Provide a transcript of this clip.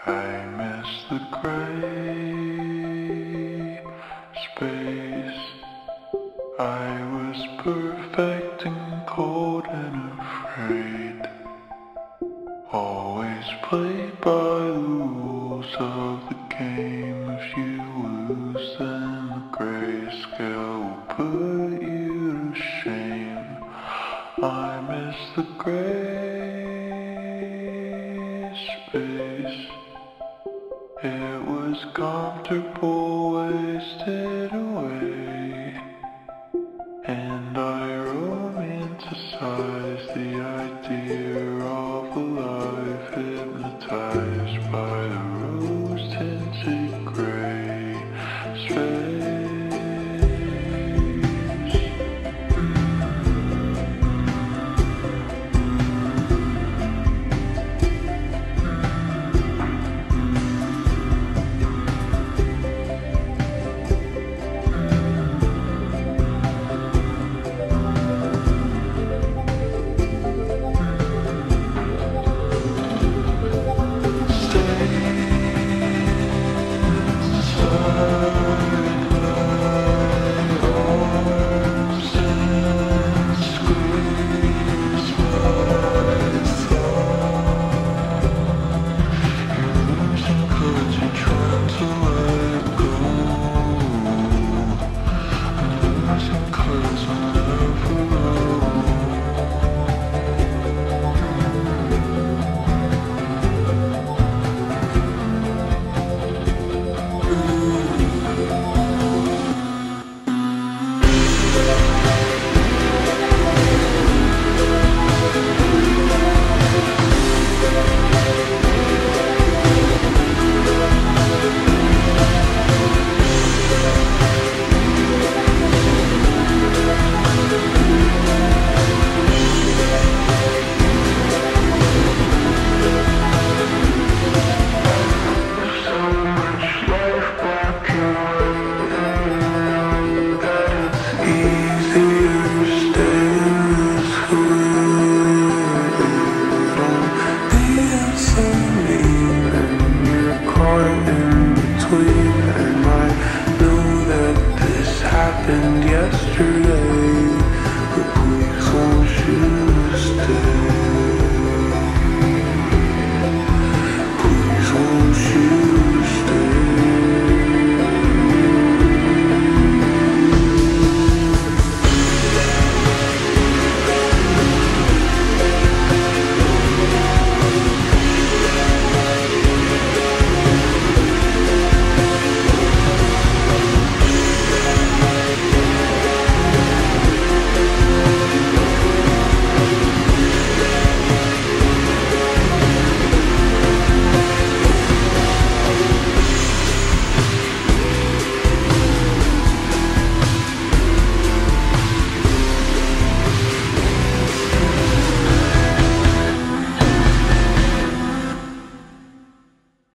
I miss the gray space. I was perfect and cold and afraid. Always played by the rules of the game. If you lose, then the grayscale will put you to shame. I miss the gray space. It was comfortable, wasted away, and I romanticized the idea of a life hypnotized by the rose-tinted gray space. Yesterday